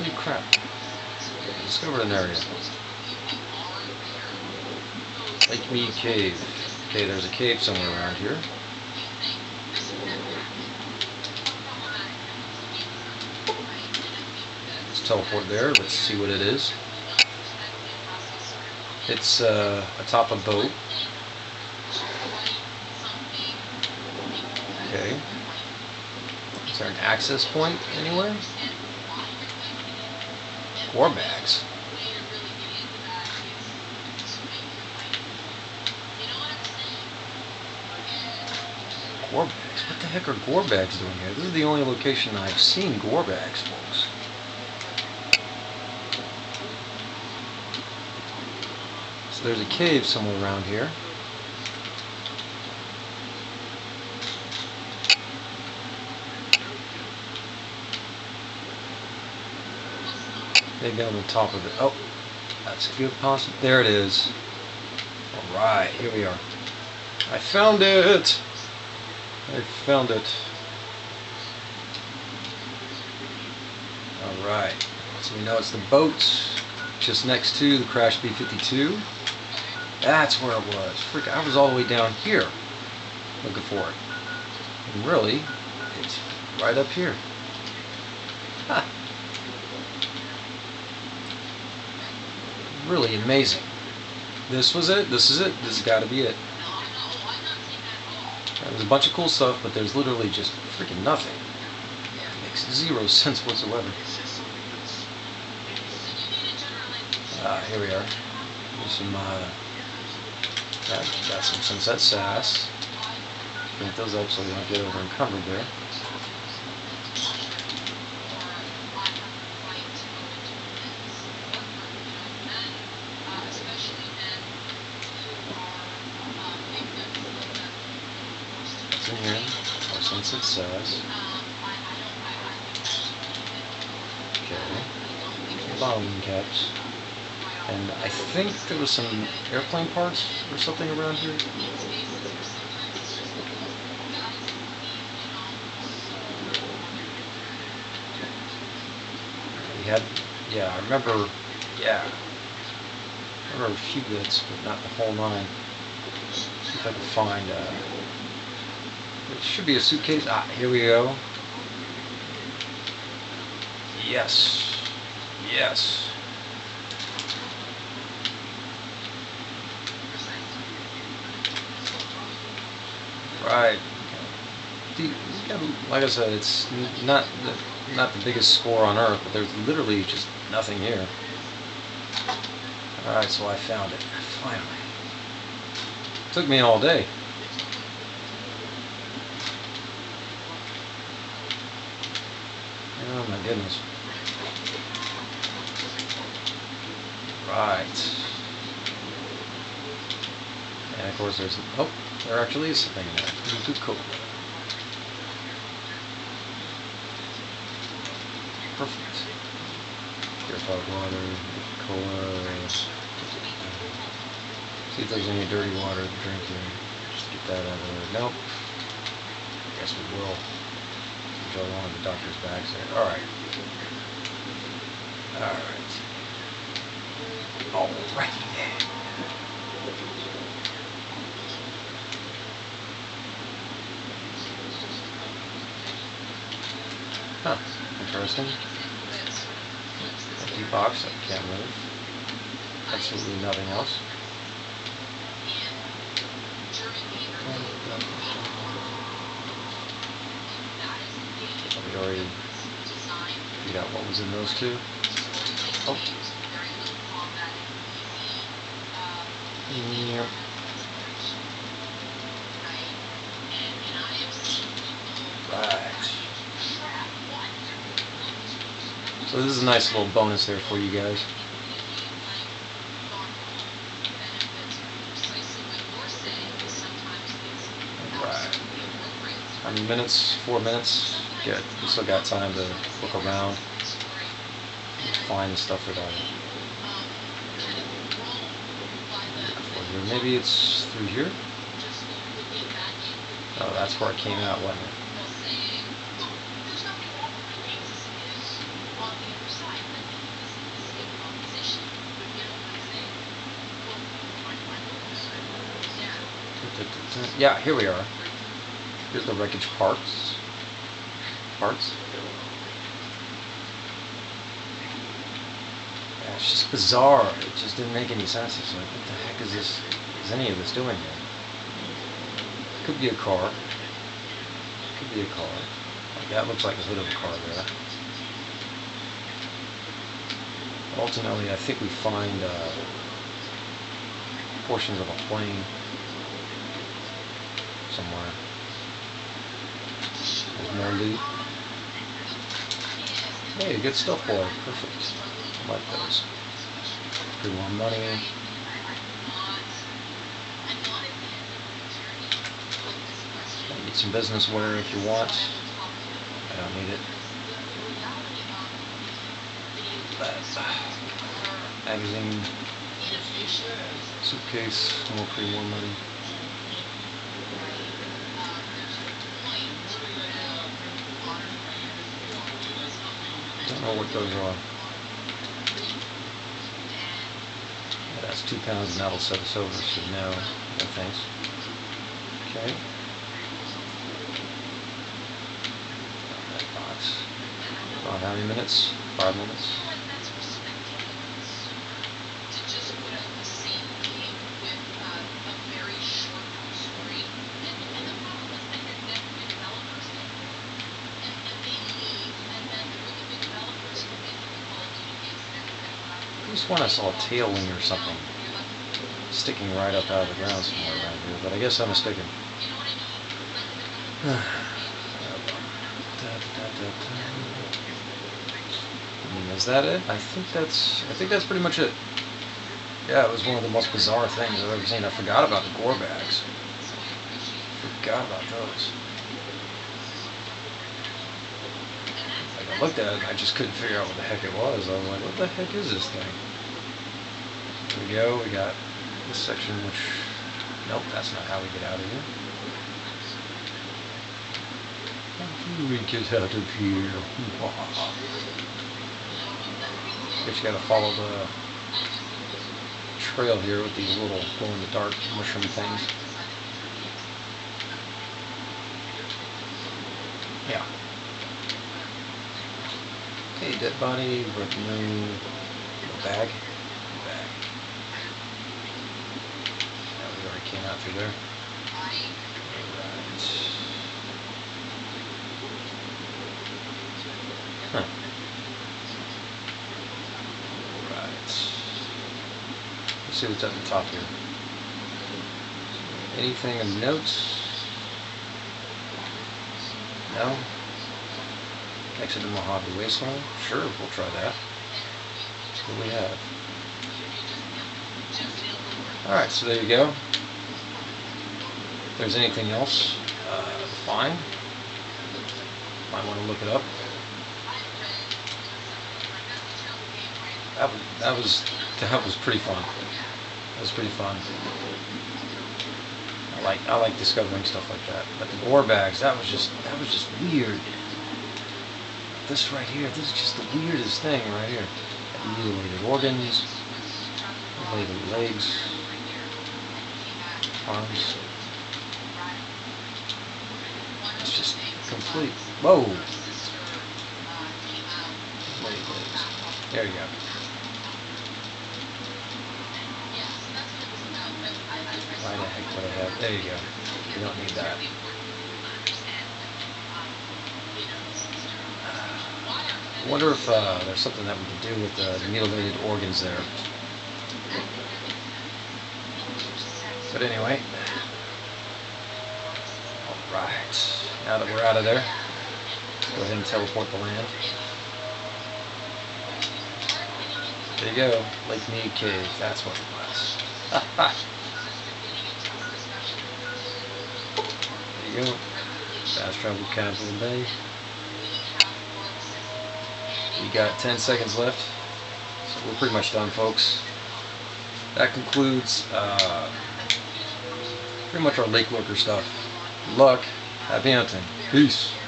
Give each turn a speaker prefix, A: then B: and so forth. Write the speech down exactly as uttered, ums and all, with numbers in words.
A: Holy crap. Discovered an area. Lake Mead Cave. Okay, there's a cave somewhere around here. Let's teleport there. Let's see what it is. It's uh, atop a boat. Okay. Is there an access point anywhere? War bags. Gore bags? What the heck are gore bags doing here? This is the only location I've seen gore bags, folks. So there's a cave somewhere around here. Maybe on the top of it. Oh, that's a good possibility. There it is. Alright, here we are. I found it! I found it. Alright. So we know it's the boat just next to the Crash B fifty-two. That's where it was. Frick, I was all the way down here looking for it. And really, it's right up here. Ha! Really amazing. This was it. This is it. This has got to be it. There's a bunch of cool stuff, but there's literally just freaking nothing. It makes zero sense whatsoever. Ah, here we are. There's some, uh, got, got some Sunset Sass. Print those up so we don't get over encumbered there. In here, our Sunset Sass. Okay. Bottom caps. And I think there was some airplane parts or something around here. We had, yeah, I remember, yeah. I remember a few bits, but not the whole nine. See if I can find, uh, it should be a suitcase. Ah, here we go. Yes. Yes. Right. Like I said, it's not the, not the biggest score on Earth, but there's literally just nothing here. Alright, so I found it. Finally. It took me all day. Oh my goodness. Right. And of course there's, oh, there actually is something in there. Good, cool. Perfect. Purified water, cola. See if there's any dirty water to drink here. Just get that out of there. Nope. I guess we will. Enjoy one of the doctor's bags there. Alright. Alright. Alrighty then. Huh. Interesting. Empty box that can't move. Absolutely nothing else. We already figured out what was in those two. Oh. Yep. Right. So this is a nice little bonus there for you guys. Right. How many minutes? Four minutes. Good. We still got time to look around and find the stuff that I look for here. Maybe it's through here? Oh, that's where it came out, wasn't it? Yeah, here we are. Here's the wreckage parts. Parts. Yeah, it's just bizarre. It just didn't make any sense. It's like, what the heck is this? Is any of this doing here? Could be a car. Could be a car. Like that looks like the hood of a car there. Ultimately, I think we find uh, portions of a plane somewhere. There's more loot. Hey, good stuff, boy. Perfect. I like those. Pretty more money. Get some business wear if you want. I don't need it. But, magazine, suitcase, more pretty more money. Don't know what those are. Yeah, that's two pounds, and that'll set us over. So no, no thanks. Okay. Oh, how many minutes? Five minutes. I just when I saw a tail wing or something sticking right up out of the ground somewhere around here, but I guess I'm mistaken. Is that it? I think that's I think that's pretty much it. Yeah, it was one of the most bizarre things I've ever seen. I forgot about the gore bags. Forgot about those. Like I looked at it and I just couldn't figure out what the heck it was. I was like, what the heck is this thing? Here we go, we got this section which nope, that's not how we get out of here. How do we get out of here? Guess you gotta follow the trail here with these little glow-in-the-dark mushroom things. Yeah. Okay, dead body, broken no, no bag. No bag. Yeah, we already came out through there. Alright. Huh. Let's see what's at the top here. Anything of note? No? Exit the Mojave Wasteland? Sure, we'll try that. What do we have? Alright, so there you go. If there's anything else, uh, fine. Might want to look it up. That was, that was that was pretty fun. That was pretty fun. I like I like discovering stuff like that. But the gore bags, that was just that was just weird. This right here, this is just the weirdest thing right here. Mutilated organs, mutilated legs, arms. It's just complete. Whoa. Mutilated legs. There you go. Why the heck would I have? There you go. You don't need that. I wonder if uh, there's something that we can do with the, the mutilated organs there. But anyway. Alright. Now that we're out of there, let's go ahead and teleport the land. There you go. Lake Mead Cave. That's what it was. There you go. Fast travel Capital Bay. We got ten seconds left. So we're pretty much done, folks. That concludes uh, pretty much our Lake Lurker stuff. Good luck. Happy hunting. Peace.